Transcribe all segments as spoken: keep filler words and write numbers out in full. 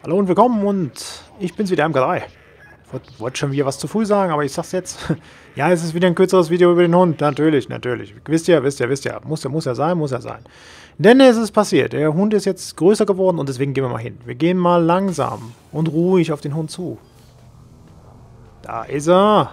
Hallo und willkommen und ich bin's wieder, M K drei. Ich wollte schon wieder was zu früh sagen, aber ich sag's jetzt. Ja, es ist wieder ein kürzeres Video über den Hund. Natürlich, natürlich. Wisst ihr, wisst ihr, wisst ihr. Muss ja, muss ja sein, muss ja sein. Denn es ist passiert. Der Hund ist jetzt größer geworden und deswegen gehen wir mal hin. Wir gehen mal langsam und ruhig auf den Hund zu. Da ist er.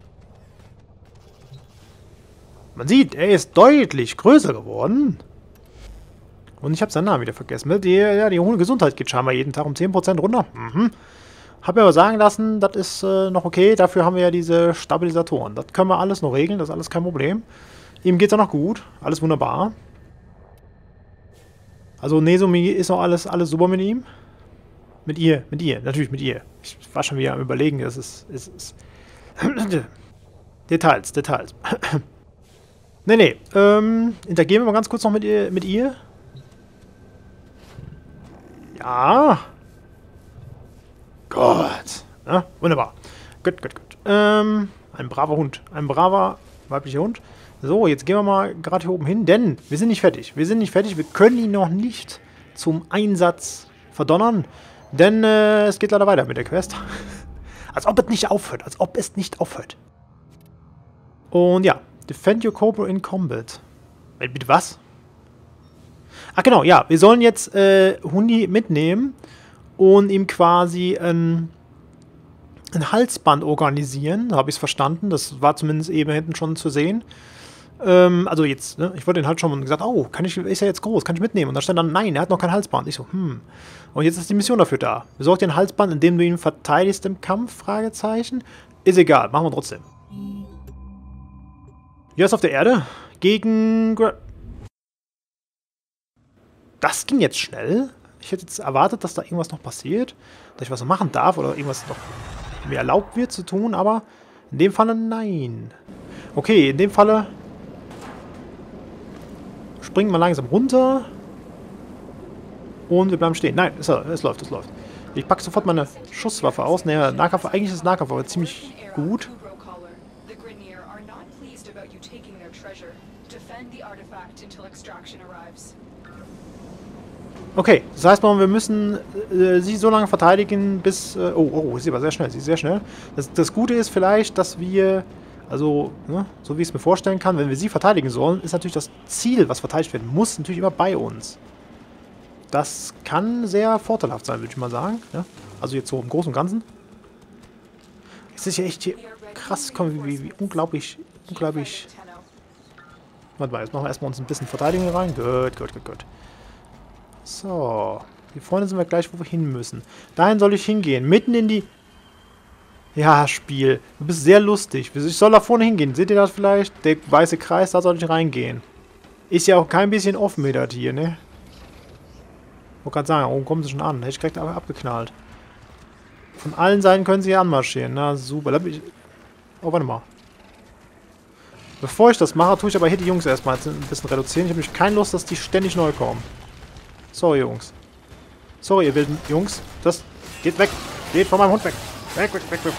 Man sieht, er ist deutlich größer geworden. Und ich habe seinen Namen wieder vergessen. Die, ja, die Hundegesundheit geht scheinbar jeden Tag um zehn Prozent runter. Mhm. Hab mir aber sagen lassen, das ist äh, noch okay. Dafür haben wir ja diese Stabilisatoren. Das können wir alles noch regeln. Das ist alles kein Problem. Ihm geht's auch noch gut. Alles wunderbar. Also Nezumi ist noch alles, alles super mit ihm. Mit ihr, mit ihr. Natürlich mit ihr. Ich war schon wieder am Überlegen. Das ist... ist, ist Details, Details. nee, nee. Ähm, interagieren wir mal ganz kurz noch mit ihr. Mit ihr. Ja. Gott. Ja, wunderbar. Gut, gut, gut. Ähm, ein braver Hund. Ein braver weiblicher Hund. So, jetzt gehen wir mal gerade hier oben hin, denn wir sind nicht fertig. Wir sind nicht fertig. Wir können ihn noch nicht zum Einsatz verdonnern, denn äh, es geht leider weiter mit der Quest. Als ob es nicht aufhört. Als ob es nicht aufhört. Und ja. Defend your Cobra in Combat. Bitte was? Ach genau, ja. Wir sollen jetzt äh, Hundi mitnehmen und ihm quasi ein, ein Halsband organisieren. Da habe ich es verstanden. Das war zumindest eben hinten schon zu sehen. Ähm, also jetzt, ne? Ich wollte den halt schon mal gesagt, oh, kann ich, ist er jetzt groß, kann ich mitnehmen? Und da stand dann, nein, er hat noch kein Halsband. Ich so, hm. Und jetzt ist die Mission dafür da. Besorg dir ein Halsband, indem du ihn verteidigst im Kampf? Fragezeichen. Ist egal, machen wir trotzdem. Hier ist auf der Erde gegen... Gra Das ging jetzt schnell. Ich hätte jetzt erwartet, dass da irgendwas noch passiert. Dass ich was noch machen darf oder irgendwas noch mir erlaubt wird zu tun. Aber in dem Falle nein. Okay, in dem Falle springen wir langsam runter. Und wir bleiben stehen. Nein, es, es läuft, es läuft. Ich packe sofort meine Schusswaffe aus. Naja, Nahkampf, eigentlich ist Nahkampf aber ziemlich gut. Okay, das heißt mal, wir müssen äh, sie so lange verteidigen, bis... Äh, oh, oh, sie war sehr schnell, sie ist sehr schnell. Das, das Gute ist vielleicht, dass wir, also, ne, so wie ich es mir vorstellen kann, wenn wir sie verteidigen sollen, ist natürlich das Ziel, was verteidigt werden muss, natürlich immer bei uns. Das kann sehr vorteilhaft sein, würde ich mal sagen. Ja? Also jetzt so im Großen und Ganzen. Es ist ja echt hier krass, komm, wie, wie unglaublich, unglaublich... Warte mal, jetzt machen wir erstmal uns ein bisschen Verteidigung rein. Gut, gut, gut, gut. So. Hier vorne sind wir gleich, wo wir hin müssen. Dahin soll ich hingehen. Mitten in die... Ja, Spiel. Du bist sehr lustig. Ich soll da vorne hingehen. Seht ihr das vielleicht? Der weiße Kreis, da soll ich reingehen. Ist ja auch kein bisschen offen mit das hier, ne? Ich wollte gerade sagen, oben kommen sie schon an. Hätte ich direkt abgeknallt. Von allen Seiten können sie hier anmarschieren. Na, super. Ich... Oh, warte mal. Bevor ich das mache, tue ich aber hier die Jungs erstmal ein bisschen reduzieren. Ich habe nämlich keine Lust, dass die ständig neu kommen. Sorry, Jungs. Sorry, ihr wilden Jungs. Das geht weg. Geht von meinem Hund weg. Weg, weg, weg, weg.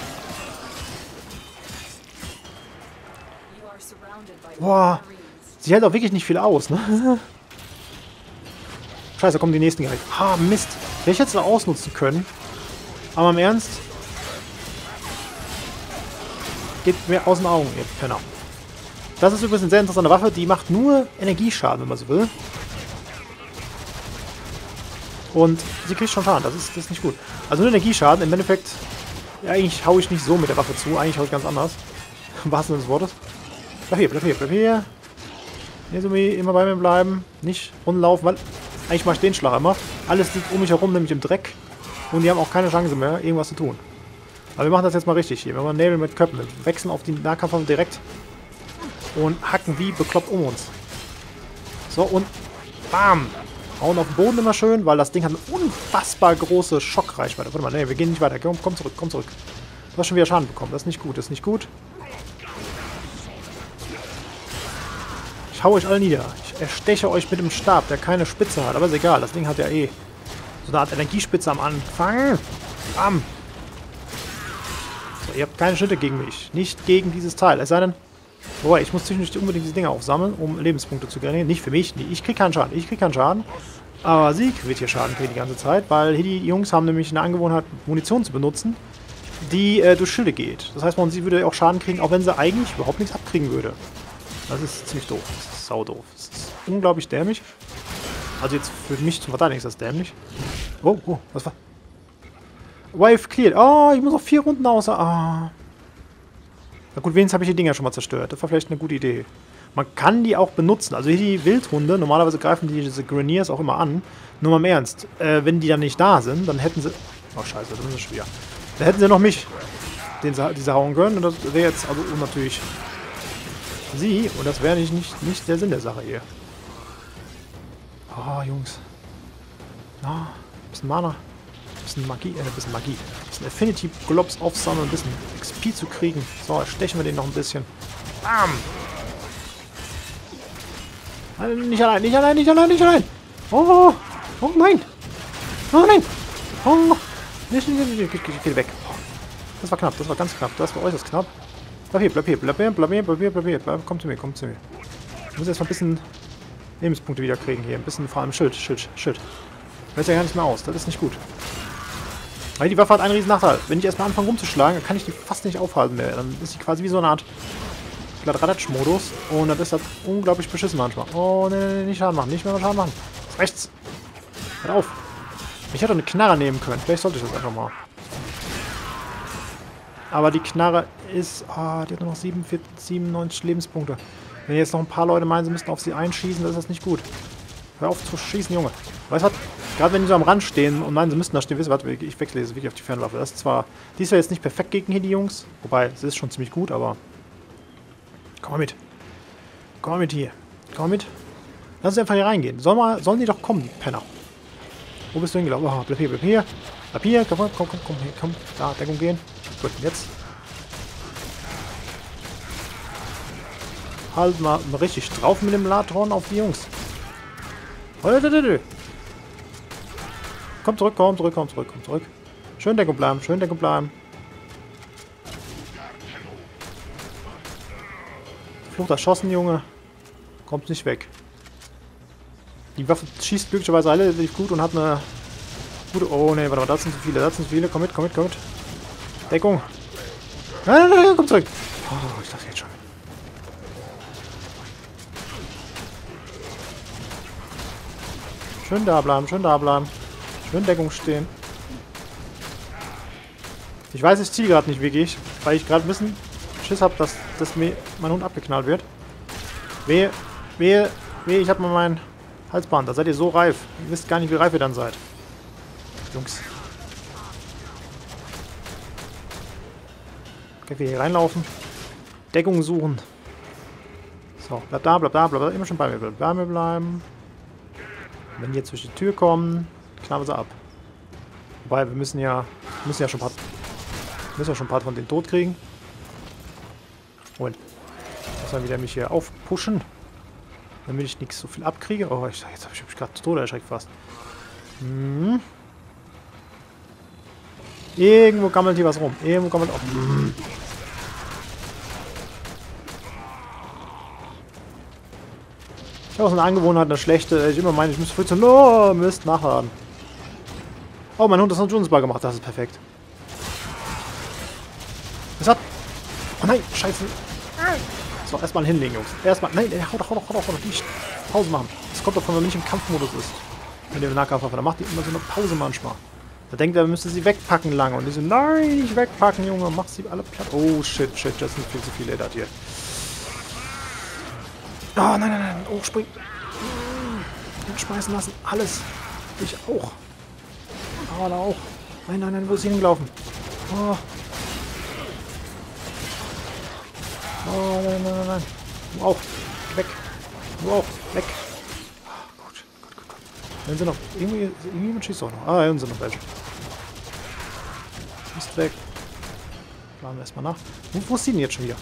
Boah. Sie hält auch wirklich nicht viel aus, ne? Scheiße, da kommen die nächsten gleich. Ah, Mist. Hätte ich jetzt noch ausnutzen können. Aber im Ernst. Geht mir aus den Augen, ihr Penner. Das ist übrigens eine sehr interessante Waffe. Die macht nur Energieschaden, wenn man so will. Und sie kriegt schon Schaden. Das ist, das ist nicht gut. Also nur Energieschaden. Im Endeffekt, ja, eigentlich haue ich nicht so mit der Waffe zu. Eigentlich haue ich ganz anders. Im wahrsten Sinne des Wortes. Bleib hier, bleib hier, bleib hier. Nezumi, immer bei mir bleiben. Nicht rumlaufen, weil eigentlich mache ich den Schlag immer. Alles liegt um mich herum, nämlich im Dreck. Und die haben auch keine Chance mehr, irgendwas zu tun. Aber wir machen das jetzt mal richtig hier. Wir machen Nägel mit Köpfen. Wir wechseln auf die Nahkampfwaffe direkt. Und hacken wie bekloppt um uns. So, und bam! Hauen auf den Boden immer schön, weil das Ding hat eine unfassbar große Schockreichweite. Warte mal, nee, wir gehen nicht weiter. Komm, komm zurück, komm zurück. Du hast schon wieder Schaden bekommen. Das ist nicht gut, das ist nicht gut. Ich hau euch alle nieder. Ich ersteche euch mit dem Stab, der keine Spitze hat. Aber ist egal, das Ding hat ja eh so eine Art Energiespitze am Anfang. Bam! So, ihr habt keine Schnitte gegen mich. Nicht gegen dieses Teil. Es sei denn... Boah, ich muss zwischendurch unbedingt diese Dinger aufsammeln, um Lebenspunkte zu generieren. Nicht für mich. Nee, ich krieg keinen Schaden. Ich krieg keinen Schaden. Aber sie wird hier Schaden kriegen die ganze Zeit, weil hier die Jungs haben nämlich eine Angewohnheit, Munition zu benutzen, die äh, durch Schilde geht. Das heißt, man sie würde auch Schaden kriegen, auch wenn sie eigentlich überhaupt nichts abkriegen würde. Das ist ziemlich doof. Das ist saudoof. Das ist unglaublich dämlich. Also jetzt für mich zum Verteidigen ist das dämlich. Oh, oh, was war? Wave cleared. Oh, ich muss noch vier Runden außer... Ah. Na gut, wenigstens habe ich die Dinger schon mal zerstört. Das war vielleicht eine gute Idee. Man kann die auch benutzen. Also hier die Wildhunde, normalerweise greifen die diese Greniers auch immer an. Nur mal im Ernst. Äh, wenn die dann nicht da sind, dann hätten sie... Oh scheiße, das ist schwer. Dann hätten sie noch mich, den sie, die sie hauen können. Und das wäre jetzt also natürlich sie. Und das wäre nicht, nicht, nicht der Sinn der Sache hier. Oh, Jungs. Na, ein bisschen Mana. Ein bisschen Magie, äh, ein bisschen Magie. Ein bisschen Affinity Globs aufsammeln, ein bisschen X P zu kriegen. So, stechen wir den noch ein bisschen. Bam! Nein, nicht allein, nicht allein, nicht allein, nicht allein! Oh, oh nein! Oh nein! Oh! Nicht, nicht, nicht, nicht, nicht, geh weg. Oh, das war knapp, das war ganz knapp, das war äußerst knapp. Bleib hier, bleib hier, bleib hier, bleib hier, bleib hier, bleib hier, bleib, komm zu mir, komm zu mir. Ich muss erstmal ein bisschen Lebenspunkte wieder kriegen hier. Ein bisschen vor allem Schild, Schild, Schild. Hört ja gar nicht mehr aus. Das ist nicht gut. Weil die Waffe hat einen riesen Nachteil. Wenn ich erstmal anfange rumzuschlagen, dann kann ich die fast nicht aufhalten mehr. Dann ist sie quasi wie so eine Art Kladderadatsch-Modus. Und dann ist das unglaublich beschissen manchmal. Oh, nee, nee, nee, nicht Schaden machen. Nicht mehr Schaden machen. Rechts. Hört auf. Ich hätte eine Knarre nehmen können. Vielleicht sollte ich das einfach mal. Aber die Knarre ist... Ah, oh, die hat nur noch siebenundvierzig, siebenundneunzig Lebenspunkte. Wenn jetzt noch ein paar Leute meinen, sie müssten auf sie einschießen, dann ist das nicht gut. Hör auf zu schießen, Junge. Weißt du was? Gerade wenn die so am Rand stehen und meinen, sie müssten da stehen, wisst ihr was? Ich wechsle jetzt wirklich auf die Fernwaffe. Das ist zwar... Die ist ja jetzt nicht perfekt gegen hier, die Jungs. Wobei, sie ist schon ziemlich gut, aber... Komm mal mit. Komm mal mit hier. Komm mal mit. Lass uns einfach hier reingehen. Sollen, mal, sollen die doch kommen, die Penner. Wo bist du hingelaufen? Oh, bleib hier, bleib hier. Bleib hier. Komm, komm, komm, komm, hier, komm. Da, Deckung gehen. Gut, jetzt. Halt mal richtig drauf mit dem Latron auf die Jungs. Komm zurück, komm zurück, komm zurück, komm zurück. Schön Deckung bleiben, schön Deckung bleiben. Flucht erschossen, Junge. Kommt nicht weg. Die Waffe schießt glücklicherweise relativ gut und hat eine gute... Oh ne, warte mal, das sind zu viele, das sind zu viele. Komm mit, komm mit, komm mit. Deckung. Nein, nein, nein, komm zurück. Oh, ich dachte jetzt schon. Schön da bleiben, schön da bleiben. Schön Deckung stehen. Ich weiß, ich ziehe gerade nicht wirklich, weil ich gerade ein bisschen Schiss habe, dass, dass mir mein Hund abgeknallt wird. Wehe, wehe, wehe, ich habe mal mein Halsband. Da seid ihr so reif. Ihr wisst gar nicht, wie reif ihr dann seid. Jungs. Okay, wir hier reinlaufen. Deckung suchen. So, bleib da, bleib da, bleib da. Immer schon bei mir bleiben. Bei mir bleiben. Wenn die jetzt durch die Tür kommen, knallen wir sie ab. Wobei, wir müssen ja, müssen ja schon ein paar, müssen ja schon ein paar von denen tot kriegen. Moment. Muss dann wieder mich hier aufpushen. Damit ich nichts so viel abkriege. Oh, ich, jetzt habe ich mich gerade zu Tode erschreckt fast. Hm. Irgendwo gammelt hier was rum. Irgendwo gammelt auch. Hm. Ich habe auch so eine Angewohnheit, eine schlechte. Ich immer meine, ich muss früh zu... Oh, Mist, nachladen. Oh, mein Hund hat einen Jonesbar gemacht. Das ist perfekt. Was hat... Oh nein, scheiße. So, erstmal hinlegen, Jungs. Erstmal... Nein, hau doch, hau doch, hau doch, hau doch. Nicht Pause machen. Das kommt doch von, wenn man nicht im Kampfmodus ist. Wenn ihr Nahkampfwaffe, dann macht die immer so eine Pause manchmal. Da denkt er, müsste sie wegpacken lange. Und die so, nein, nicht wegpacken, Junge. Mach sie alle platt. Oh, shit, shit. Das sind viel zu viele da hier. Oh, nein, nein, nein. Oh, spring. Den schmeißen lassen. Alles. Ich auch. Oh, da auch. Nein, nein, nein. Wo ist sie hingelaufen? Oh. Oh, nein, nein, nein, nein. Du auch. Weg. Du auch. Weg. Oh, gut, gut, gut, gut. Dann sind noch... Irgendwie... Irgendjemand schießt auch noch. Ah, hier sind noch welche. Ist weg. Planen wir erstmal nach. Wo, wo ist sie denn jetzt schon wieder?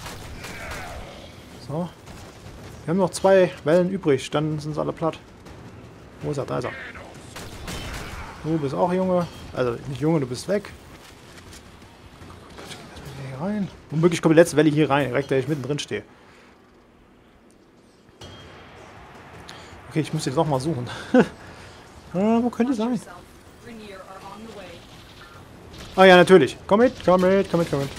So. Wir haben noch zwei Wellen übrig. Dann sind sie alle platt. Wo ist er? Da ist er. Du bist auch Junge. Also nicht Junge, du bist weg. Hier rein. Womöglich kommt die letzte Welle hier rein. Direkt, da ich mittendrin stehe. Okay, ich muss jetzt noch mal suchen. Ah, wo könnte es sein? Ah ja, natürlich. Komm mit, komm mit, komm mit, komm mit.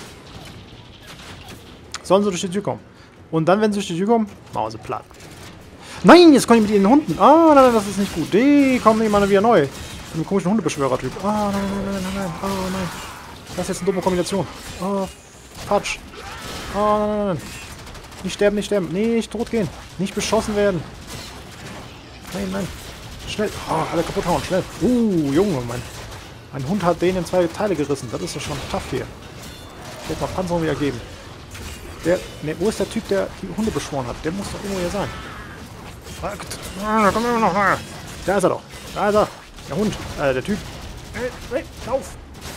Sollen sie durch die Tür kommen. Und dann, wenn sie durch die Tür kommen, machen wir sie platt. Nein, jetzt kommen die mit ihren Hunden. Ah, nein, nein, das ist nicht gut. Die kommen immer wieder neu. Von einem komischen Hundebeschwörer-Typ. Ah, nein, nein, nein, nein, nein. Oh, nein. Das ist jetzt eine dumme Kombination. Oh, Patsch. Oh, nein, nein, nein. Nicht sterben, nicht sterben. Nicht tot gehen. Nicht beschossen werden. Nein, nein. Schnell. Oh, alle kaputt hauen. Schnell. Uh, Junge, mein. Mein Hund hat den in zwei Teile gerissen. Das ist doch schon tough hier. Ich werde mal Panzerung wieder geben. Der, ne, wo ist der Typ, der die Hunde beschworen hat? Der muss doch irgendwo hier sein. Da kommt immer noch. Da ist er doch. Da ist er. Der Hund. Äh, der Typ. Hey, hey, lauf.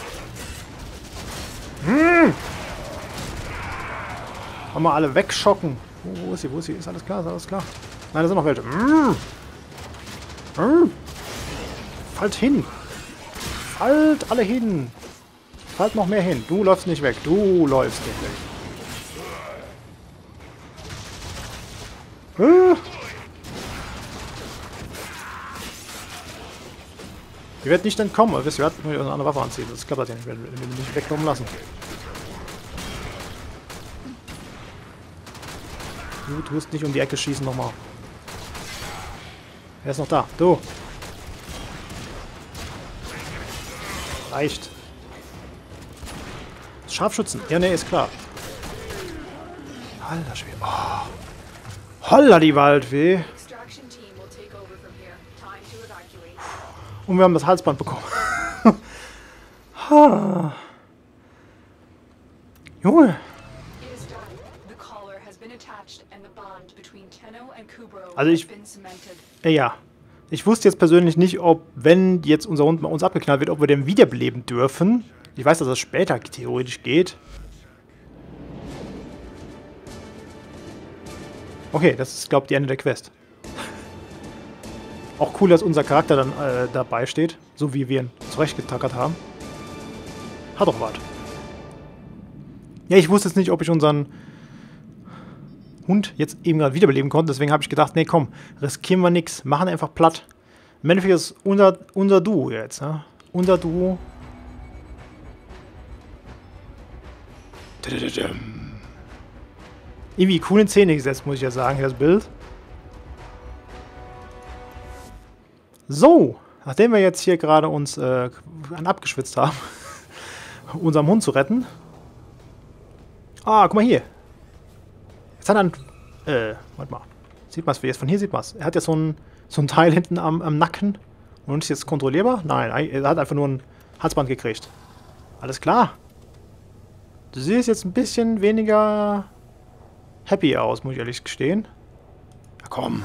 Hm. Mal alle wegschocken. Wo, wo ist sie? Wo ist sie? Ist alles klar? Ist alles klar? Nein, da sind noch welche. Hm. Hm. Fallt hin. Fallt alle hin. Fallt noch mehr hin. Du läufst nicht weg. Du läufst nicht weg. Äh. Ihr werdet nicht entkommen. Ihr wisst, ihr werdet eine andere Waffe anziehen. Das klappt ja nicht, wenn wir nicht wegkommen lassen. Du tust nicht um die Ecke schießen nochmal. Wer ist noch da? Du. Reicht. Scharfschützen. Ja, ne, ist klar. Alter Schwede. Oh. Holla die Waldfee. Und wir haben das Halsband bekommen. Ha. Junge. Also ich... Ja. Ich wusste jetzt persönlich nicht, ob, wenn jetzt unser Hund mal uns abgeknallt wird, ob wir den wiederbeleben dürfen. Ich weiß, dass das später theoretisch geht. Okay, das ist, glaube ich, die Ende der Quest. Auch cool, dass unser Charakter dann äh, dabei steht, so wie wir ihn zurechtgetackert haben. Hat doch was. Ja, ich wusste jetzt nicht, ob ich unseren Hund jetzt eben gerade wiederbeleben konnte, deswegen habe ich gedacht, nee, komm, riskieren wir nichts, machen einfach platt. Im Endeffekt ist unser, unser Duo jetzt, ne? Unser Duo. Irgendwie cool in Szene gesetzt, muss ich ja sagen, das Bild. So, nachdem wir jetzt hier gerade uns äh, abgeschwitzt haben, unserem Hund zu retten. Ah, guck mal hier. Jetzt hat er ein... Äh, warte mal. Sieht man es? Jetzt von hier sieht man es. Er hat jetzt so ein, so ein Teil hinten am, am Nacken. Und ist jetzt kontrollierbar? Nein, er hat einfach nur ein Halsband gekriegt. Alles klar. Du siehst jetzt ein bisschen weniger happy aus, muss ich ehrlich gestehen. Ja, komm.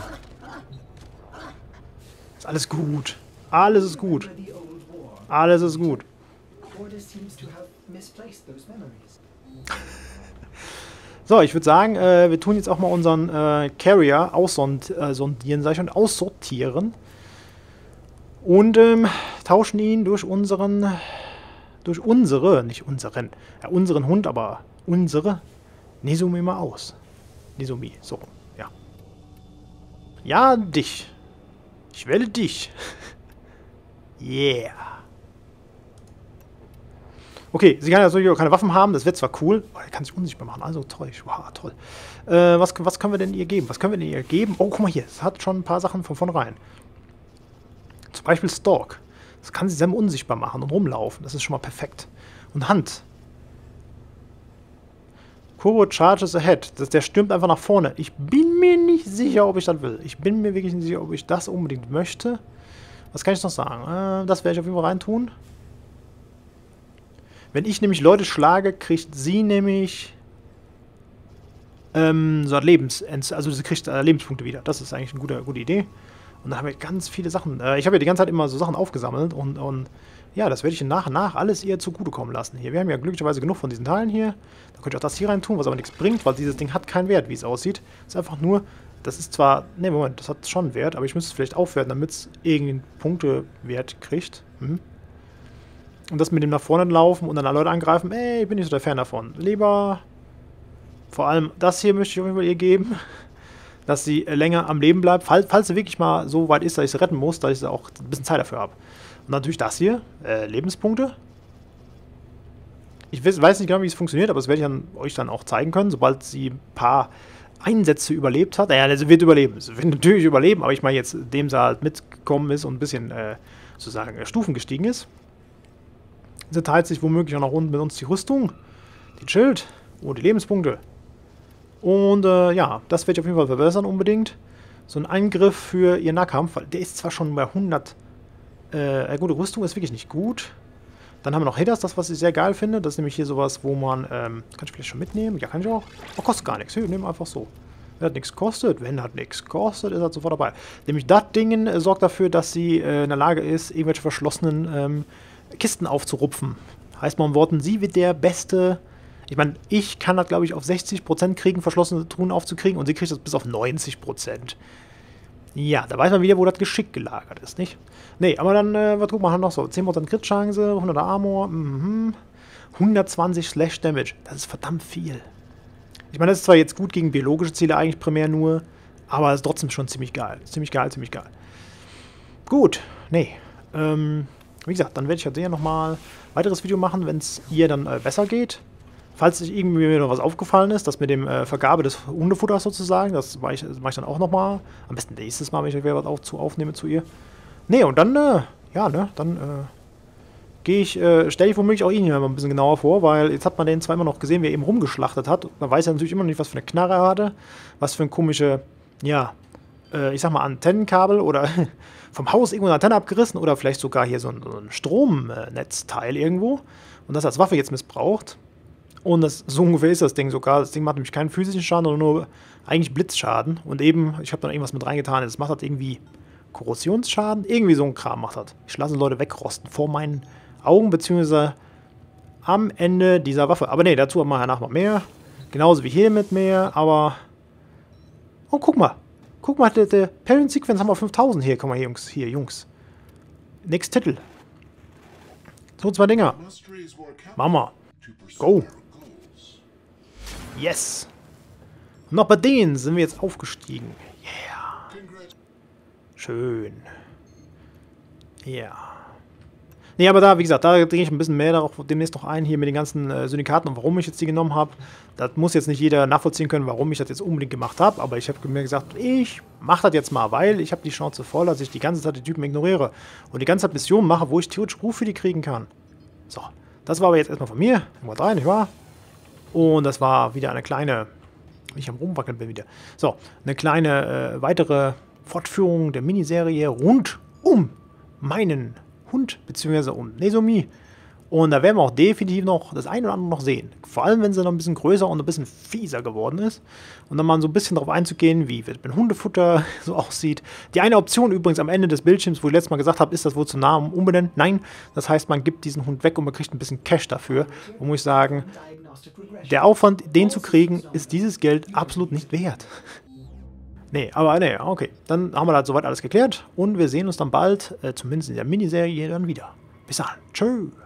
Ist alles gut. Alles ist gut. Alles ist gut. So, ich würde sagen, äh, wir tun jetzt auch mal unseren äh, Carrier aussondieren, sag ich schon, aussortieren. Und ähm, tauschen ihn durch unseren, durch unsere, nicht unseren, ja, unseren Hund, aber unsere Nezumi mal aus. Nezumi, so, ja. Ja, dich. Ich wähle dich. Yeah. Okay, sie kann ja natürlich auch keine Waffen haben, das wird zwar cool, aber er kann sich unsichtbar machen, also toll, wow, toll. Äh, was, was können wir denn ihr geben? Was können wir denn ihr geben? Oh, guck mal hier, es hat schon ein paar Sachen von vornherein. Zum Beispiel Stalk. Das kann sie selber unsichtbar machen und rumlaufen, das ist schon mal perfekt. Und Hand. Kuro charges ahead, das, der stürmt einfach nach vorne. Ich bin mir nicht sicher, ob ich das will. Ich bin mir wirklich nicht sicher, ob ich das unbedingt möchte. Was kann ich noch sagen? Äh, das werde ich auf jeden Fall reintun. Wenn ich nämlich Leute schlage, kriegt sie nämlich ähm, so Lebens, also sie kriegt äh, Lebenspunkte wieder. Das ist eigentlich eine gute, gute Idee. Und dann haben wir ganz viele Sachen. Äh, ich habe ja die ganze Zeit immer so Sachen aufgesammelt und, und ja, das werde ich nach und nach alles ihr zugutekommen lassen. Hier, wir haben ja glücklicherweise genug von diesen Teilen hier. Da könnt ihr auch das hier rein tun, was aber nichts bringt, weil dieses Ding hat keinen Wert, wie es aussieht. Es ist einfach nur, das ist zwar, ne, Moment, das hat schon Wert, aber ich müsste es vielleicht aufwerten, damit es irgendeinen Punktewert kriegt. Hm. Und das mit dem nach vorne laufen und dann Leute angreifen, ey, bin ich so der Fan davon. Lieber, vor allem das hier möchte ich auf jeden Fall ihr geben. dass sie äh, länger am Leben bleibt, fall, falls sie wirklich mal so weit ist, dass ich sie retten muss, dass ich auch ein bisschen Zeit dafür habe. Und natürlich das hier, äh, Lebenspunkte. Ich weiß, weiß nicht genau, wie es funktioniert, aber das werde ich dann, euch dann auch zeigen können, sobald sie ein paar Einsätze überlebt hat. Naja, sie wird überleben. Sie wird natürlich überleben, aber ich meine jetzt, dem sie halt mitgekommen ist und ein bisschen, äh, sozusagen, äh, Stufen gestiegen ist. Sie teilt sich womöglich auch nach unten mit uns die Rüstung, den Schild und die Lebenspunkte. Und äh, ja, das werde ich auf jeden Fall verbessern unbedingt. So ein Eingriff für ihren Nahkampf, weil der ist zwar schon bei hundert. Äh, äh, gute Rüstung ist wirklich nicht gut. Dann haben wir noch Hitters, das was ich sehr geil finde. Das ist nämlich hier sowas, wo man, ähm, kann ich vielleicht schon mitnehmen? Ja, kann ich auch. Oh, kostet gar nichts. Hier, nehmen wir einfach so. Wenn das nichts kostet, wenn das nichts kostet, ist er sofort dabei. Nämlich das Ding äh, sorgt dafür, dass sie äh, in der Lage ist, irgendwelche verschlossenen ähm, Kisten aufzurupfen. Heißt mal in Worten, sie wird der beste. Ich meine, ich kann das, glaube ich, auf sechzig Prozent kriegen, verschlossene Truhen aufzukriegen, und sie kriegt das bis auf neunzig Prozent. Ja, da weiß man wieder, wo das Geschick gelagert ist, nicht? Nee, aber dann, äh, was gucken wir noch so? zehn Prozent Crit-Chance, hundert Armor, mhm. hundertzwanzig Slash Damage. Das ist verdammt viel. Ich meine, das ist zwar jetzt gut gegen biologische Ziele eigentlich primär nur, aber es ist trotzdem schon ziemlich geil. Ziemlich geil, ziemlich geil. Gut, nee. Ähm, wie gesagt, dann werde ich ja halt nochmal ein weiteres Video machen, wenn es ihr dann äh, besser geht. Falls sich irgendwie mir noch was aufgefallen ist, das mit dem äh, Vergabe des Hundefutters sozusagen, das mache ich, mach ich dann auch nochmal. Am besten nächstes Mal, wenn ich wieder was auf, zu, aufnehme zu ihr. Nee, und dann, äh, ja, ne, dann äh, gehe ich, äh, stelle ich womöglich auch ihn hier mal ein bisschen genauer vor, weil jetzt hat man den zwar immer noch gesehen, wie er eben rumgeschlachtet hat. Man weiß ja natürlich immer noch nicht, was für eine Knarre er hatte, was für ein komische, ja, äh, ich sag mal, Antennenkabel oder vom Haus irgendwo eine Antenne abgerissen oder vielleicht sogar hier so ein, so ein Stromnetzteil irgendwo und das als Waffe jetzt missbraucht. Und das, so ungefähr ist das Ding sogar. Das Ding macht nämlich keinen physischen Schaden, sondern nur eigentlich Blitzschaden. Und eben, ich habe dann irgendwas mit reingetan, das macht halt irgendwie Korrosionsschaden. Irgendwie so ein Kram macht das. Ich lasse Leute wegrosten vor meinen Augen, beziehungsweise am Ende dieser Waffe. Aber nee, dazu haben wir danach noch mehr. Genauso wie hier mit mehr, aber... Oh, guck mal. Guck mal, der, der Parent Sequence haben wir fünftausend hier. Guck mal hier, Jungs. Hier, Jungs. Nix Titel. So, zwei Dinger. Mama. Go. Yes. Und noch bei denen sind wir jetzt aufgestiegen. Yeah. Schön. Ja. Yeah. Nee, aber da, wie gesagt, da drehe ich ein bisschen mehr darauf demnächst noch ein, hier mit den ganzen äh, Syndikaten und warum ich jetzt die genommen habe. Das muss jetzt nicht jeder nachvollziehen können, warum ich das jetzt unbedingt gemacht habe, aber ich habe mir gesagt, ich mache das jetzt mal, weil ich habe die Chance voll, dass ich die ganze Zeit die Typen ignoriere und die ganze Zeit Missionen mache, wo ich theoretisch Ruf für die kriegen kann. So, das war aber jetzt erstmal von mir. Nummer drei, nicht wahr? Und das war wieder eine kleine, ich am Rumwackeln bin wieder. So, eine kleine äh, weitere Fortführung der Miniserie rund um meinen Hund, beziehungsweise um Nezumi. Und da werden wir auch definitiv noch das eine oder andere noch sehen. Vor allem, wenn sie noch ein bisschen größer und ein bisschen fieser geworden ist. Und dann mal so ein bisschen darauf einzugehen, wie es mit Hundefutter so aussieht. Die eine Option übrigens am Ende des Bildschirms, wo ich letztes Mal gesagt habe, ist das wohl zu nah, um umbenennen? Nein, das heißt, man gibt diesen Hund weg und man kriegt ein bisschen Cash dafür. Wo muss ich sagen, der Aufwand, den zu kriegen, ist dieses Geld absolut nicht wert. Nee, aber nee, okay. Dann haben wir da soweit alles geklärt und wir sehen uns dann bald, äh, zumindest in der Miniserie, dann wieder. Bis dann. Tschö.